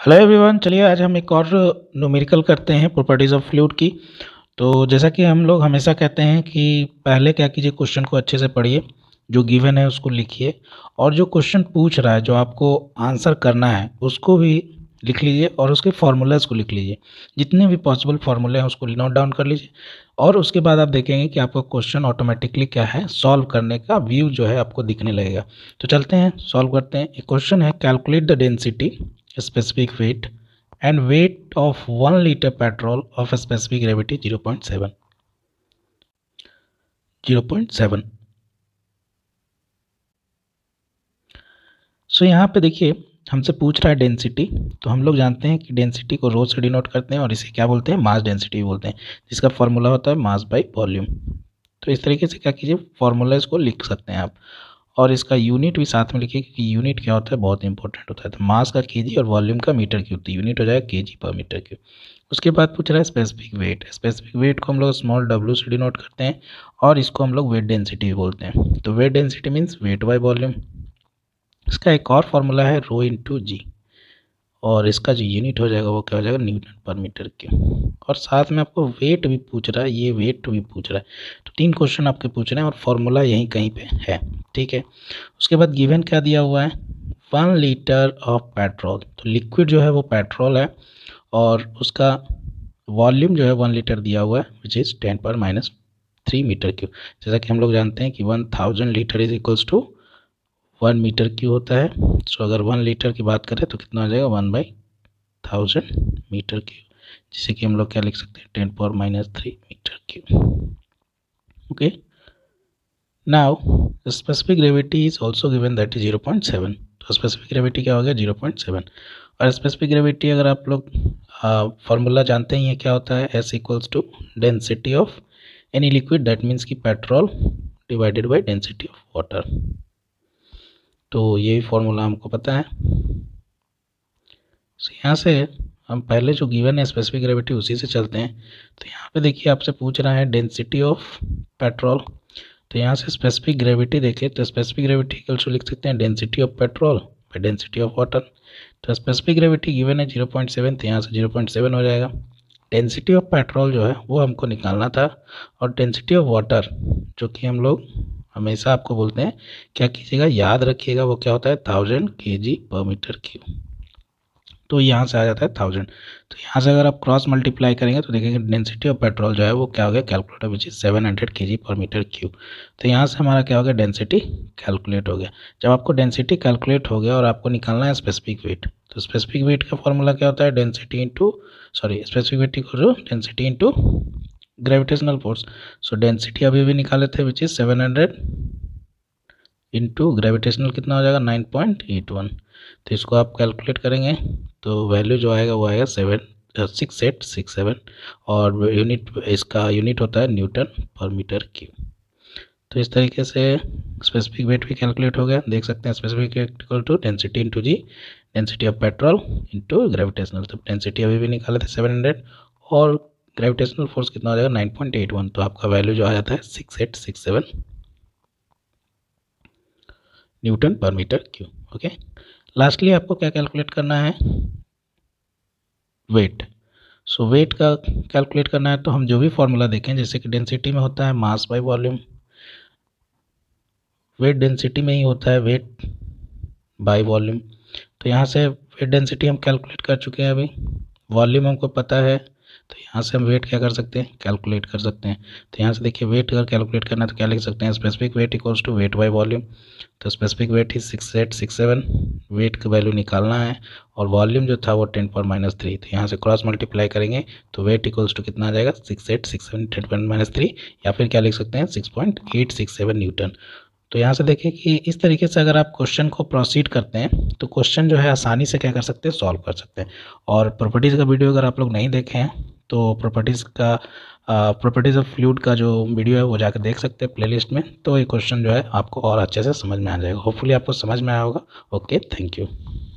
Hello everyone, चलिए आज हम एक और न्यूमेरिकल करते हैं प्रॉपर्टीज़ ऑफ फ्लूइड की। तो जैसा कि हम लोग हमेशा कहते हैं कि पहले क्या कीजिए, क्वेश्चन को अच्छे से पढ़िए, जो गिवन है उसको लिखिए, और जो क्वेश्चन पूछ रहा है जो आपको आंसर करना है उसको भी लिख लीजिए और उसके फार्मूलाज को लिख लीजिए। जितने भी पॉसिबल फार्मूले हैं उसको नोट डाउन कर लीजिए, और उसके बाद आप देखेंगे कि आपका क्वेश्चन ऑटोमेटिकली क्या है, सॉल्व करने का व्यू जो है आपको दिखने लगेगा। तो चलते हैं सॉल्व करते हैं। एक क्वेश्चन है, calculate the density specific weight and weight of 1 liter petrol of a specific gravity 0.7। So यहाँ पे देखिए हमसे पूछ रहा है डेंसिटी। तो हम लोग जानते हैं कि डेंसिटी को रो से डिनोट करते हैं और इसे क्या बोलते हैं, मास डेंसिटी बोलते हैं, जिसका फॉर्मूला होता है मास बाई वॉल्यूम। तो इस तरीके से क्या कीजिए, फॉर्मूला इसको लिख सकते हैं आप, और इसका यूनिट भी साथ में लिखिए क्योंकि यूनिट क्या होता है, बहुत इंपॉर्टेंट होता है। तो मास का केजी और वॉल्यूम का मीटर क्यूब, तो यूनिट हो जाएगा केजी पर मीटर क्यूब। उसके बाद पूछ रहा है स्पेसिफिक वेट। स्पेसिफिक वेट को हम लोग स्मॉल w से डिनोट करते हैं और इसको हम लोग वेट डेंसिटी भी बोलते हैं। तो weight density means weight by volume. इसका एक और फॉर्मूला है रो इंटू जी, और इसका जो यूनिट हो जाएगा वो क्या हो जाएगा, न्यूटन पर मीटर क्यूब। और साथ में आपको वेट भी पूछ रहा है, ये वेट भी पूछ रहा है। तो 3 क्वेश्चन आपके पूछ रहे हैं और फॉर्मूला यहीं कहीं पे है, ठीक है। उसके बाद गिवन क्या दिया हुआ है, 1 लीटर ऑफ पेट्रोल। तो लिक्विड जो है वो पेट्रोल है और उसका वॉल्यूम जो है 1 लीटर दिया हुआ है, विच इज़ 10⁻³ मीटर क्यूब। जैसा कि हम लोग जानते हैं कि 1000 litre is equals to 1 metre cube होता है। सो अगर 1 लीटर की बात करें तो कितना हो जाएगा, 1/1000 मीटर क्यूब, जिसे कि हम लोग क्या लिख सकते हैं, 10⁻³ metre cube. Okay, now specific gravity is also given, that is 0.7। तो स्पेसिफिक ग्रेविटी क्या हो गया, 0.7। और स्पेसिफिक ग्रेविटी अगर आप लोग फॉर्मूला जानते ही हैं क्या होता है, S equals to density of any liquid, that means कि petrol divided by density of water. तो ये भी फॉर्मूला हमको पता है। तो यहाँ से हम पहले जो गिवन है स्पेसिफिक ग्रेविटी उसी से चलते हैं। तो यहाँ पे देखिए आपसे पूछ रहा है डेंसिटी ऑफ पेट्रोल। तो यहाँ से स्पेसिफिक ग्रेविटी देखें तो स्पेसिफिक ग्रेविटी इक्वल्स टू लिख सकते हैं density of petrol by density of water. तो स्पेसिफिक ग्रेविटी गिवन है 0.7, तो यहाँ से 0.7 हो जाएगा। डेंसिटी ऑफ पेट्रोल जो है वो हमको निकालना था, और डेंसिटी ऑफ वाटर जो कि हम लोग हमेशा आपको बोलते हैं, क्या कीजिएगा, याद रखिएगा, वो क्या होता है, 1000 kg पर मीटर क्यूब। तो यहाँ से आ जाता है 1000। तो यहाँ से अगर आप क्रॉस मल्टीप्लाई करेंगे तो देखेंगे डेंसिटी ऑफ पेट्रोल जो है वो क्या हो गया, calculator which is 700 kg per metre cube. तो यहाँ से हमारा क्या हो गया, डेंसिटी कैलकुलेट हो गया। जब आपको डेंसिटी कैलकुलेट हो गया और आपको निकालना है स्पेसिफिक वेट, तो स्पेसिफिक वेट का फॉर्मूला क्या होता है, specific weight equal to density into gravitational force. So density अभी भी निकाले थे विच इज 700 इंटू ग्रेविटेशनल कितना हो जाएगा, 9.81। तो इसको आप कैलकुलेट करेंगे तो वैल्यू जो आएगा वो आएगा 6867, और यूनिट, इसका यूनिट होता है न्यूटन पर मीटर क्यूब। तो इस तरीके से स्पेसिफिक वेट भी कैलकुलेट हो गया। देख सकते हैं specific weight equal to density into g, density of petrol into gravitational. तो डेंसिटी अभी भी निकाले थे 700, और ग्रेविटेशनल फोर्स कितना हो जाएगा, 9.81। तो आपका वैल्यू जो आ जाता है 6867 न्यूटन पर मीटर क्यूब। ओके, लास्टली आपको क्या कैलकुलेट करना है, वेट। सो वेट का कैलकुलेट करना है तो हम जो भी फॉर्मूला देखें, जैसे कि डेंसिटी में होता है mass by volume, weight density में ही होता है वेट बाय वॉल्यूम। तो यहाँ से वेट डेंसिटी हम कैलकुलेट कर चुके हैं, अभी वॉल्यूम हमको पता है, तो यहाँ से हम वेट क्या कर सकते हैं, कैलकुलेट कर सकते हैं। तो यहाँ से देखिए वेट अगर कैलकुलेट करना है तो क्या लिख सकते हैं, specific weight equals to weight by volume. तो स्पेसिफिक वेट ही 6867, वेट का वैल्यू निकालना है, और वॉल्यूम जो था वो 10⁻³। तो यहाँ से क्रॉस मल्टीप्लाई करेंगे तो वेट इक्वल्स टू कितना आ जाएगा, 6867 10⁻³, या फिर क्या लिख सकते हैं, 6.867 न्यूटन। तो यहाँ से देखिए कि इस तरीके से अगर आप क्वेश्चन को प्रोसीड करते हैं तो क्वेश्चन जो है आसानी से क्या कर सकते हैं, सॉल्व कर सकते हैं। और प्रॉपर्टीज़ का वीडियो अगर आप लोग नहीं देखे हैं तो प्रॉपर्टीज़ ऑफ फ्लूइड का जो वीडियो है वो जाकर देख सकते हैं प्लेलिस्ट में। तो ये क्वेश्चन जो है आपको और अच्छे से समझ में आ जाएगा। होपफुली आपको समझ में आया होगा। Okay, thank you.